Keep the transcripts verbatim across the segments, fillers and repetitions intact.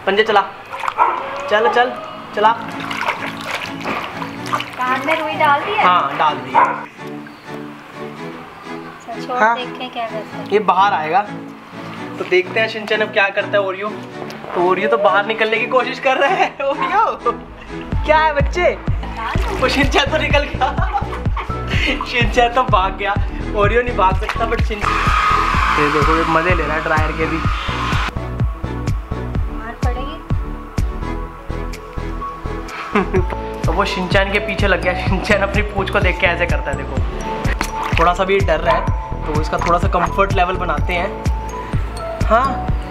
पंजे चला, चल चल चला। कान में रुई डाल दी है? हाँ डाल दी। छोड़ हाँ। देखें क्या करता है। ये बाहर आएगा तो देखते हैं शिनचैन अब क्या करता है। ओरियो तो ओरियो तो बाहर निकलने की कोशिश कर रहे हैं। ओरियो क्या है बच्चे, वो शिनचैन तो निकल गया। शिनचैन तो भाग गया, ओरियो नहीं भाग सकता बट शिनचैन ये देखो ये मजे ले रहा है ड्रायर के भी। मार पड़ेगी। तो वो शिनचैन के पीछे लग गया। शिनचैन अपनी पूंछ को देख के ऐसे करता है देखो, थोड़ा सा भी डर रहा है तो इसका थोड़ा सा कंफर्ट लेवल बनाते हैं। हाँ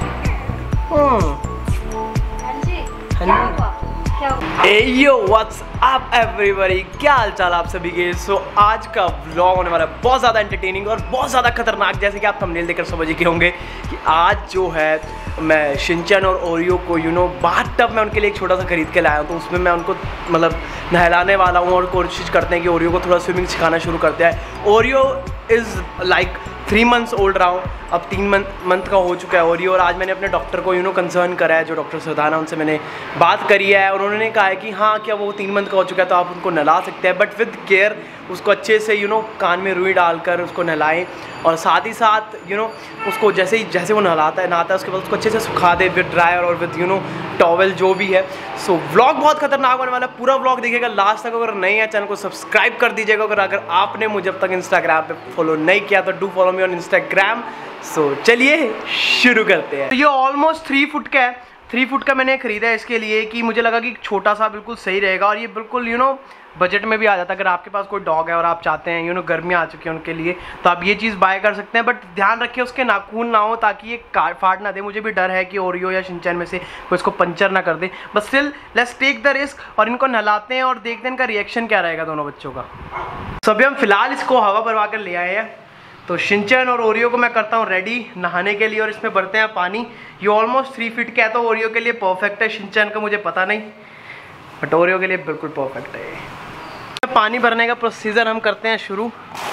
यो व्हाट्स अप एवरीबॉडी, क्या हाल चाल आप सभी के। सो so, आज का व्लॉग होने वाला है बहुत ज़्यादा एंटरटेनिंग और बहुत ज़्यादा खतरनाक। जैसे कि आप थंबनेल देखकर समझ के होंगे कि आज जो है मैं शिनचैन और ओरियो को यू नो बाथ टब में उनके लिए एक छोटा सा खरीद के लाया हूँ। तो उसमें मैं उनको मतलब नहलाने वाला हूँ और कोशिश करते हैं कि ओरियो को थोड़ा स्विमिंग सिखाना शुरू करते हैं। Oreo is like three months old रहा हूँ, अब तीन मंथ मंथ का हो चुका है ओरियो। और आज मैंने अपने डॉक्टर को यू नो कंसर्न करा है, जो डॉक्टर सरदाना उनसे मैंने बात करी है और उन्होंने कहा है कि हाँ क्या वो तीन मंथ का हो चुका है तो आप उनको नहला सकते हैं, बट विद केयर। उसको अच्छे से यू नो कान में रुई डालकर उसको नहलाएं और साथ ही साथ यू नो उसको जैसे ही जैसे वो नहलाता है नहाता है उसके बाद उसको अच्छे से सुखा दे विद ड्रायर और विद यू नो टॉवेल जो भी है। सो व्लॉग बहुत खतरनाक होने वाला है, पूरा व्लॉग देखिएगा लास्ट तक। अगर नहीं है चैनल को सब्सक्राइब कर दीजिएगा। अगर अगर आपने मुझे अब तक इंस्टाग्राम पे फॉलो नहीं किया तो do follow me on Instagram. So चलिए शुरू करते हैं। तो ये ऑलमोस्ट थ्री फुट का है, थ्री फुट का मैंने खरीदा है इसके लिए कि मुझे लगा कि छोटा सा बिल्कुल सही रहेगा और ये बिल्कुल यू नो बजट में भी आ जाता है। अगर आपके पास कोई डॉग है और आप चाहते हैं यू नो गर्मियाँ आ चुकी हैं उनके लिए तो आप ये चीज़ बाय कर सकते हैं, बट ध्यान रखिए उसके नाखून ना हो ताकि ये काट फाट ना दे। मुझे भी डर है कि ओरियो या शिनचैन में से कोई इसको पंचर ना कर दे, but still let's take the risk और इनको नहलाते हैं और देखते हैं इनका रिएक्शन क्या रहेगा दोनों बच्चों का। तो अभी हम फिलहाल इसको हवा भरवा कर ले आए हैं। तो शिनचैन और ओरियो को मैं करता हूँ रेडी नहाने के लिए और इसमें भरते हैं पानी। ये ऑलमोस्ट थ्री फीट का है तो ओरियो के लिए परफेक्ट है, शिनचैन का मुझे पता नहीं बट ओरियो के लिए बिल्कुल परफेक्ट है। पानी भरने का प्रोसीजर हम करते हैं शुरू।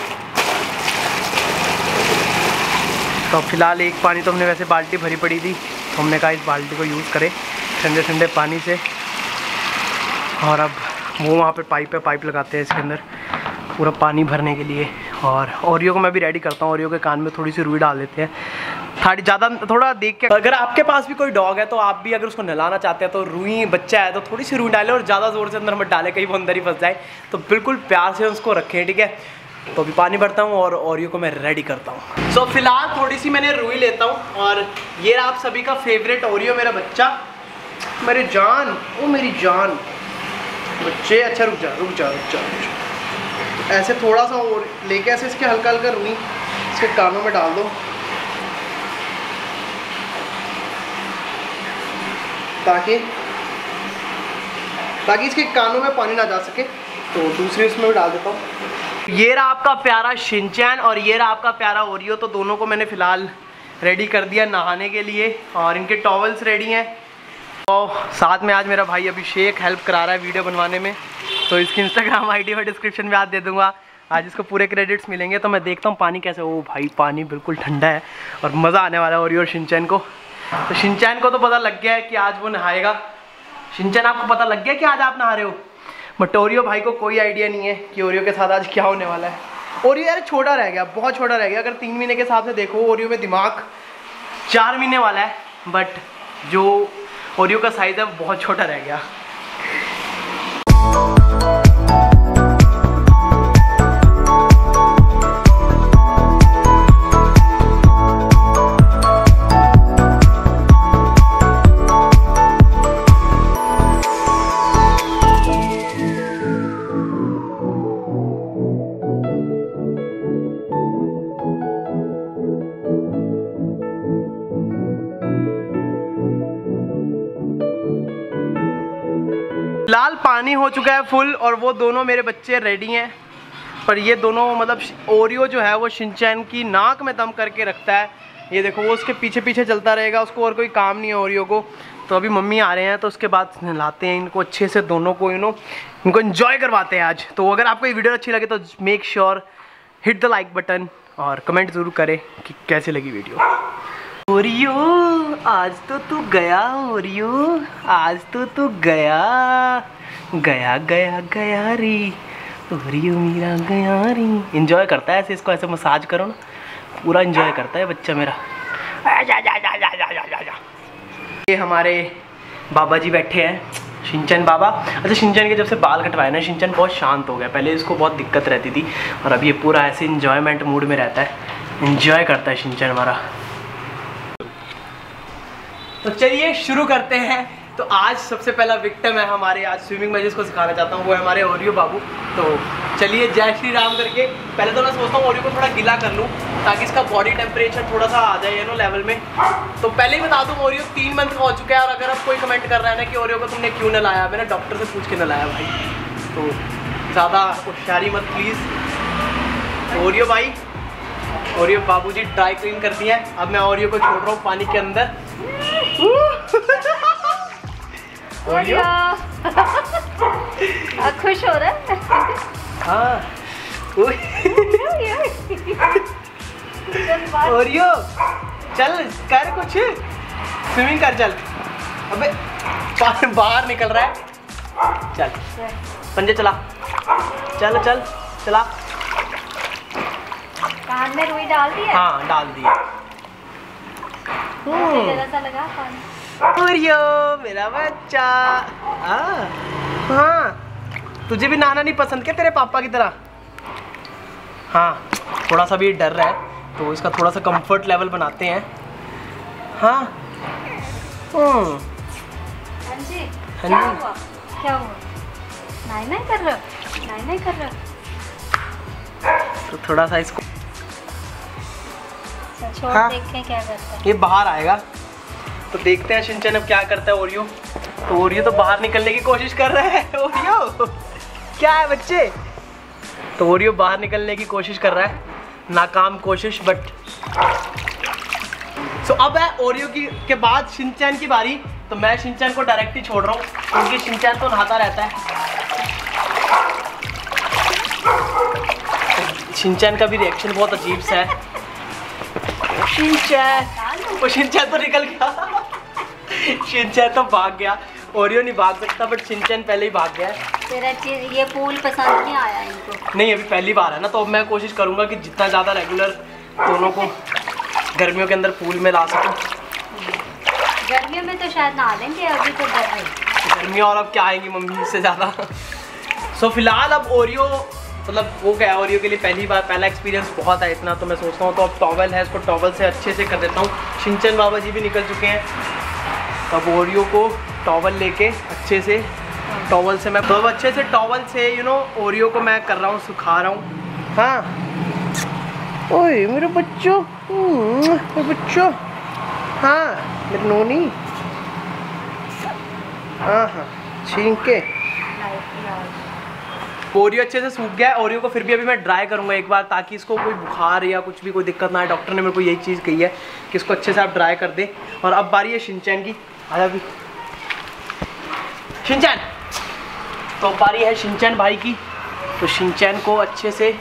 तो फिलहाल एक पानी तो हमने वैसे बाल्टी भरी पड़ी थी तो हमने कहा इस बाल्टी को यूज़ करें ठंडे ठंडे पानी से। और अब वो वहाँ पे पाइप है, पाइप लगाते हैं इसके अंदर पूरा पानी भरने के लिए। और ओरियो को मैं भी रेडी करता हूँ। ओरियो के कान में थोड़ी सी रुई डाल देते हैं, थोड़ी ज़्यादा थोड़ा देख के। अगर आपके पास भी कोई डॉग है तो आप भी अगर उसको नहलाना चाहते हैं तो रुई बच्चा है तो थोड़ी सी रुई डालें और ज़्यादा ज़ोर से अंदर मत डालें कहीं वो अंदर ही फंस जाए। तो बिल्कुल प्यार से उसको रखें, ठीक है। तो अभी पानी भरता हूँ और ओरियो को मैं रेडी करता हूँ। सो so, फिलहाल थोड़ी सी मैंने रुई लेता हूँ और ये आप सभी का फेवरेट ओरियो मेरा बच्चा, मेरी जान, ओ मेरी जान बच्चे। अच्छा रुक जा रुक जा रुक जा रुक जा ऐसे थोड़ा सा और लेके ऐसे इसके हल्का हल्का रुई इसके कानों में डाल दो ताकि ताकि इसके कानों में पानी ना जा सके। तो दूसरी उसमें भी डाल देता हूँ। ये रहा आपका प्यारा शिनचैन और ये रहा आपका प्यारा ओरियो। तो दोनों को मैंने फ़िलहाल रेडी कर दिया नहाने के लिए और इनके टॉवल्स रेडी हैं। और साथ में आज मेरा भाई अभिषेक हेल्प करा रहा है वीडियो बनवाने में, तो इसकी इंस्टाग्राम आईडी और डिस्क्रिप्शन में आज दे दूंगा। आज इसको पूरे क्रेडिट्स मिलेंगे। तो मैं देखता हूँ पानी कैसे। ओ भाई पानी बिल्कुल ठंडा है और मज़ा आने वाला है ओरियो और शिनचैन को। तो शिनचैन को तो पता लग गया है कि आज वो नहाएगा। शिनचैन आपको पता लग गया कि आज आप नहा रहे हो, बट ओरियो भाई को कोई आइडिया नहीं है कि ओरियो के साथ आज क्या होने वाला है। ओरियो यार छोटा रह गया, बहुत छोटा रह गया। अगर तीन महीने के हिसाब से देखो ओरियो में दिमाग चार महीने वाला है, बट जो ओरियो का साइज़ है वो बहुत छोटा रह गया। फिलहाल पानी हो चुका है फुल और वो दोनों मेरे बच्चे रेडी हैं। पर ये दोनों मतलब ओरियो जो है वो शिनचैन की नाक में दम करके रखता है। ये देखो वो उसके पीछे पीछे चलता रहेगा, उसको और कोई काम नहीं है ओरियो को। तो अभी मम्मी आ रहे हैं तो उसके बाद नहलाते हैं इनको अच्छे से, दोनों को यू नो इनको एंजॉय करवाते हैं आज। तो अगर आपको ये वीडियो अच्छी लगे तो make sure hit the like button और कमेंट ज़रूर करें कि कैसे लगी वीडियो। ओरियो आज तो तू गया, ओरियो आज तो तू गया गया गया गया रे, ओरियो मेरा गया रे। इंजॉय करता है ऐसे, इसको ऐसे मसाज करो ना, पूरा इंजॉय करता है बच्चा मेरा। जा जा जा जा जा जा जा जा। ये हमारे बाबा जी बैठे हैं, शिनचैन बाबा। अच्छा, शिनचैन के जब से बाल कटवाए ना, शिनचैन बहुत शांत हो गया। पहले इसको बहुत दिक्कत रहती थी और अब ये पूरा ऐसे इंजॉयमेंट मूड में रहता है, इंजॉय करता है शिनचैन हमारा। तो चलिए शुरू करते हैं। तो आज सबसे पहला विक्टिम है हमारे, आज स्विमिंग मैं जिसको सिखाना चाहता हूँ वो है हमारे ओरियो बाबू। तो चलिए जय श्री राम करके, पहले तो मैं सोचता हूँ ओरियो को थोड़ा गिला कर लूँ ताकि इसका बॉडी टेम्परेचर थोड़ा सा आ जाए नो लेवल में। तो पहले ही बता दूँ ओरियो तीन मंथ का हो चुका है, और अगर अब कोई कमेंट कर रहा है ना कि ओरियो को तुमने क्यों न लाया, मैंने डॉक्टर से पूछ के न लाया भाई। तो ज़्यादा होशियारी मत प्लीज़। ओरियो भाई, ओरियो बाबूजी ड्राई क्लीन करती हैं। अब मैं ओरियो को छोड़ रहा हूँ पानी के अंदर। ओरियो खुश हो रहा है? हाँ। ओरियो चल कर कुछ, स्विमिंग कर चल। अबे बाहर निकल रहा है, चल पंजे चला, चल चल चला। कान में रुई डाल दी है? हाँ डाल दिया। जरा सा लगा पानी। ओरियो मेरा बच्चा। हाँ हाँ, तुझे भी नहाना नहीं पसंद क्या तेरे पापा की तरह? हाँ, थोड़ा सा भी डर रहा है तो इसका थोड़ा सा कंफर्ट लेवल बनाते हैं। हाँ हम्म हाँ जी, हाँ क्या जी। हुआ? क्या हुआ? नहीं नहीं कर रहा, नहीं नहीं कर रहा। तो थोड़ा सा इसको छोड़, हाँ। देखें क्या करता है। ये बाहर आएगा तो देखते हैं शिनचैन अब क्या करता है ओरियो। तो ओरियो तो बाहर निकलने की कोशिश कर रहा है। ओरियो क्या है बच्चे? तो ओरियो बाहर निकलने की कोशिश कर रहा है, नाकाम कोशिश। बट सो अब है ओरियो की के बाद शिनचैन की बारी। तो मैं शिनचैन को डायरेक्ट ही छोड़ रहा हूँ क्योंकि शिनचैन तो नहाता रहता है। शिनचैन का भी रिएक्शन बहुत अजीब सा है। शिनचैन, वो शिनचैन तो निकल गया। शिनचैन तो भाग गया, ओरियो नहीं भाग सकता बट शिनचैन पहले ही भाग गया है। तेरा चीज ये पूल पसंद नहीं आया इनको? नहीं, अभी पहली बार है ना, तो अब मैं कोशिश करूंगा कि जितना ज़्यादा रेगुलर दोनों को गर्मियों के अंदर पूल में ला सकूं। गर्मियों में तो शायद नहा लेंगे, अभी तो डर है। गर्मियाँ और अब क्या आएंगी मम्मी से ज़्यादा। सो फिलहाल अब ओरियो मतलब वो क्या है, ओरियो के लिए पहली बार पहला एक्सपीरियंस बहुत है इतना, तो मैं सोचता हूँ तो अब टॉवल है, इसको टॉवल से अच्छे से कर देता हूँ। शिनचैन बाबा जी भी निकल चुके हैं, तो अब ओरियो को टॉवल लेके अच्छे से टॉवल से मैं बहुत अच्छे से टॉवल से यू नो ओरियो को मैं कर रहा हूँ, सुखा रहा हूँ। हाँ ओए मेरे बच्चों, मेरे बच्चों, हाँ मेरी नोनी, हाँ हाँ छींक के। ओरियो अच्छे से सूख गया है। ओरियो को फिर भी अभी मैं ड्राई करूंगा एक बार, ताकि इसको कोई बुखार या कुछ भी कोई दिक्कत ना आए। डॉक्टर ने मेरे को यही चीज़ कही है कि इसको अच्छे से आप ड्राई कर दें। और अब बारी है शिनचैन की। आजा भी शिनचैन। तो अब बारी है शिनचैन भाई की। तो शिनचैन को अच्छे से,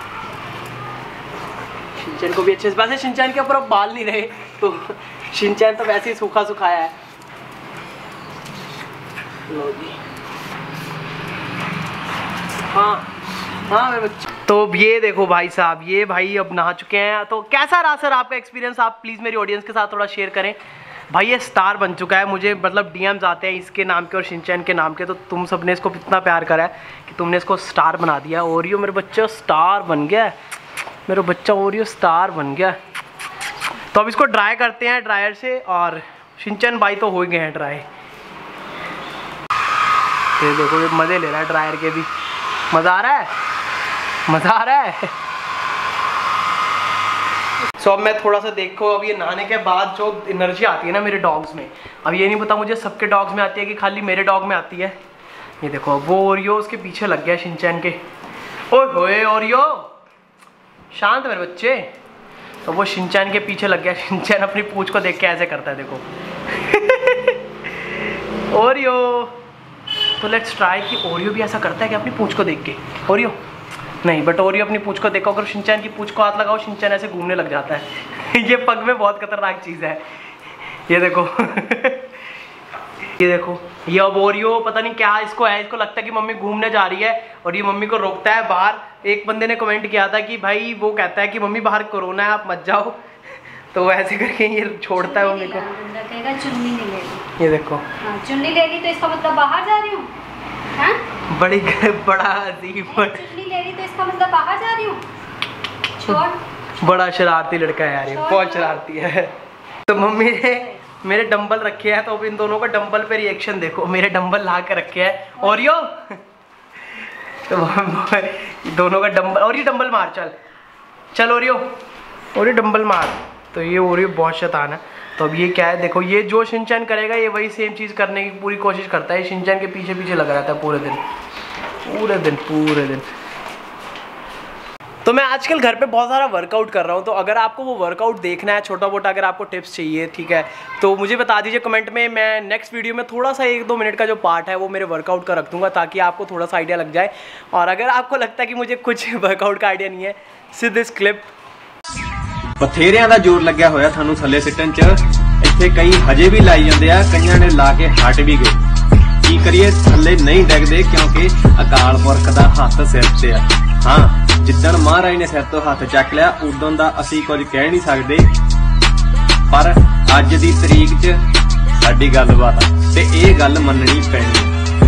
शिनचैन को भी अच्छे से, वैसे शिनचैन के ऊपर अब बाल नहीं रहे तो शिनचैन तो वैसे ही सूखा सुखाया है। लो जी, हाँ हाँ मेरे बच्चे। तो ये देखो भाई साहब, ये भाई अब नहा चुके हैं। तो कैसा रहा सर आपका एक्सपीरियंस? आप प्लीज़ मेरी ऑडियंस के साथ थोड़ा शेयर करें। भाई ये स्टार बन चुका है, मुझे मतलब डीएम्स आते हैं इसके नाम के और शिनचैन के नाम के। तो तुम सबने इसको इतना प्यार करा है कि तुमने इसको स्टार बना दिया। ओरियो मेरे बच्चा स्टार बन गया, मेरा बच्चा ओरियो स्टार बन गया। तो अब इसको ड्राई करते हैं ड्रायर से, और शिनचैन भाई तो हो गए हैं ड्राई। ये देखो ये मज़े ले रहा है ड्रायर के भी। मज़ा आ रहा है, मज़ा आ रहा है। सो अब मैं थोड़ा सा देखो, अब ये नहाने के बाद जो एनर्जी आती है ना मेरे डॉग्स में, अब ये नहीं पता मुझे सबके डॉग्स में आती है कि खाली मेरे डॉग में आती है। ये देखो वो ओरियो उसके पीछे लग गया शिनचैन के। ओए होए ओरियो शांत मेरे बच्चे। तो वो शिनचैन के पीछे लग गया। शिनचैन अपनी पूंछ को देख के ऐसे करता है, देखो। ओरियो, तो लेट्स ट्राई कि ओरियो भी ऐसा करता है कि अपनी पूंछ को देख के। ओरियो नहीं, बट ओरियो अपनी पूंछ को देखो, अगर शिनचैन की पूंछ को हाथ लगाओ शिनचैन ऐसे घूमने लग जाता है। ये पग में बहुत खतरनाक चीज़ है, ये देखो। ये देखो, ये अब ओरियो पता नहीं क्या इसको है, इसको लगता है कि मम्मी घूमने जा रही है और ये मम्मी को रोकता है बाहर। एक बंदे ने कमेंट किया था कि भाई वो कहता है कि मम्मी बाहर कोरोना है, आप मत जाओ, तो वैसे करके ये छोड़ता है मम्मी को। चुन्नी नहीं ले ली, ये देखो। हाँ, चुन्नी ले ली तो इसका मतलब बाहर जा रही हूँ। हाँ? बड़ी बड़ा अजीब। चुन्नी ले ली तो इसका मतलब बाहर जा रही हूँ। छोड़। बड़ा शरारती लड़का है यार, ये बहुत शरारती है। तो मम्मी ने मेरे डंबल रखे हैं, तो अब इन दोनों का डंबल पे रिएक्शन देखो। मेरे डंबल ला के रखे हैं ओरियो। तो दोनों का डंबल, और ये डंबल मार, चल चल ओरियो, ओरियो डंबल मार। तो ये ओरियो बहुत शैतान है। तो अब ये क्या है देखो, ये जो शिनचैन करेगा ये वही सेम चीज़ करने की पूरी कोशिश करता है। शिनचैन के पीछे पीछे लगा रहता है पूरे दिन पूरे दिन पूरे दिन। तो मैं आजकल घर पे बहुत सारा वर्कआउट कर रहा हूँ, तो अगर आपको वो वर्कआउट देखना है छोटा मोटा, अगर आपको टिप्स चाहिए, ठीक है, तो मुझे बता दीजिए कमेंट में। मैं नेक्स्ट वीडियो में थोड़ा सा एक दो मिनट का जो पार्ट है वो मेरे वर्कआउट का रख दूँगा, ताकि आपको थोड़ा सा आइडिया लग जाए। और अगर आपको लगता है कि मुझे कुछ वर्कआउट का आइडिया नहीं है, सी दिस क्लिप। बथेरिਆਂ ਦਾ ਜ਼ੋਰ ਲੱਗਿਆ ਹੋਇਆ ਤੁਹਾਨੂੰ ਥੱਲੇ ਸਿੱਟਣ ਚ, ਇੱਥੇ ਕਈ ਹਜੇ ਵੀ ਲਾਈ ਜਾਂਦੇ ਆ, ਕਈਆਂ ਨੇ ਲਾ ਕੇ ਹਟ ਵੀ ਗਏ। ਕੀ ਕਰੀਏ, ਥੱਲੇ ਨਹੀਂ ਡਿੱਗਦੇ ਕਿਉਂਕਿ ਅਕਾਲ ਪੁਰਖ ਦਾ ਹੱਥ ਸਿਰ ਤੇ ਆ। ਹਾਂ, ਜਿੱਦਣ ਮਹਾਰਾਜ ਨੇ ਸਿਰ ਤੋਂ ਹੱਥ ਚੱਕ ਲਿਆ ਉਦੋਂ ਦਾ ਅਸੀਂ ਕੁਝ ਕਹਿ ਨਹੀਂ ਸਕਦੇ, ਪਰ ਅੱਜ ਦੀ ਤਰੀਕ 'ਚ ਸਾਡੀ ਗੱਲਬਾਤ ਆ ਤੇ ਇਹ ਗੱਲ ਮੰਨਣੀ ਪੈਣੀ।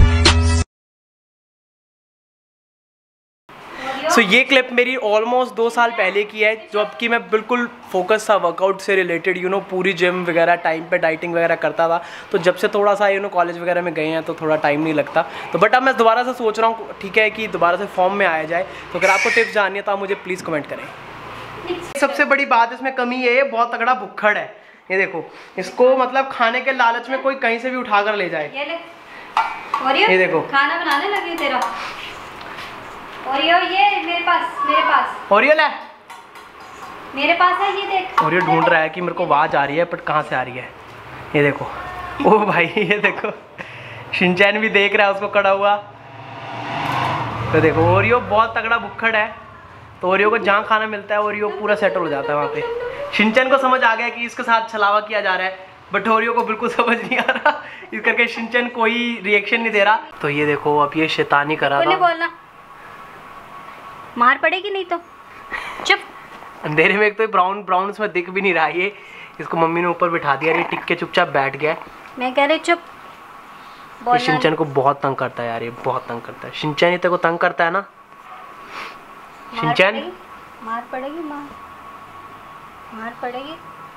सो so, ये क्लिप मेरी ऑलमोस्ट दो साल पहले की है, जो अब की मैं बिल्कुल फोकस था वर्कआउट से रिलेटेड, यू नो पूरी जिम वगैरह टाइम पे डाइटिंग वगैरह करता था। तो जब से थोड़ा सा यू नो कॉलेज वगैरह में गए हैं तो थोड़ा टाइम नहीं लगता। तो बट अब मैं दोबारा से सोच रहा हूँ, ठीक है, कि दोबारा से फॉर्म में आया जाए। तो अगर आपको टिप्स जाननी है तो आप मुझे प्लीज़ कमेंट करें। सबसे बड़ी बात इसमें कमी ये है, बहुत तगड़ा भुक्खड़ है। ये देखो, इसको मतलब खाने के लालच में कोई कहीं से भी उठा कर ले जाए। ये ले। और ये देखो खाना बनाने लगी तेरा। और ये मेरे पास मेरे पास ओरियो ले, मेरे पास है, ये देख। ओरियो ढूंढ रहा है कि मेरे को आवाज़ आ रही है, बट कहाँ से आ रही है। ये देखो, ओ भाई ये देखो, शिनचैन भी देख रहा है उसको खड़ा हुआ। तो देखो ओरियो बहुत तगड़ा भुक्खड़ है, तो ओरियो को जहाँ खाना मिलता है ओरियो पूरा सेटल हो जाता है वहाँ पे। शिनचैन को समझ आ गया कि इसके साथ छलावा किया जा रहा है, बट ओरियो को बिल्कुल समझ नहीं आ रहा, इस करके शिनचैन कोई रिएक्शन नहीं दे रहा। तो ये देखो, अब ये शैतानी कर रहा था। बोलना मार पड़ेगी नहीं तो चुप। अंधेरे में एक तो ब्राउन ब्राउन उसमें दिख भी नहीं रहा है। इसको मम्मी ने ऊपर बिठा दिया, ये टिक के चुपचाप बैठ गया। मैं कह रही चुप। शिनचैन को बहुत तंग करता है यार, ये बहुत तंग करता है। शिनचैन तेरे को तंग करता है ना शिनचैन? मार पड़ेगी, मार मार पड़ेगी।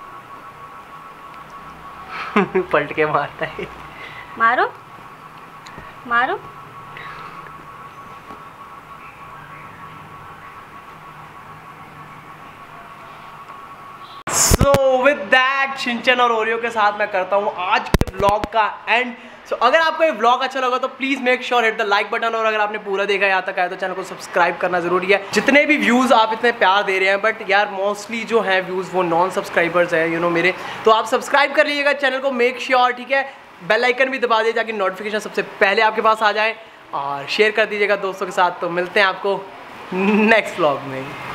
पलट के मारता है। मारो मारो। सो विद दैट शिनचैन और ओरियो के साथ मैं करता हूँ आज के व्लॉग का एंड। सो so, अगर आपको ये व्लॉग अच्छा लगा तो please make sure hit the like button, और अगर आपने पूरा देखा यहाँ तक आया तो चैनल को सब्सक्राइब करना जरूरी है। जितने भी व्यूज़ आप इतने प्यार दे रहे हैं, बट यार मोस्टली जो है व्यूज़ वो नॉन सब्सक्राइबर्स हैं, यू नो मेरे, तो आप सब्सक्राइब कर लीजिएगा चैनल को, मेक श्योर, ठीक है। बेल आइकन भी दबा दीजिए ताकि नोटिफिकेशन सबसे पहले आपके पास आ जाए, और शेयर कर दीजिएगा दोस्तों के साथ। तो मिलते हैं आपको नेक्स्ट व्लॉग में।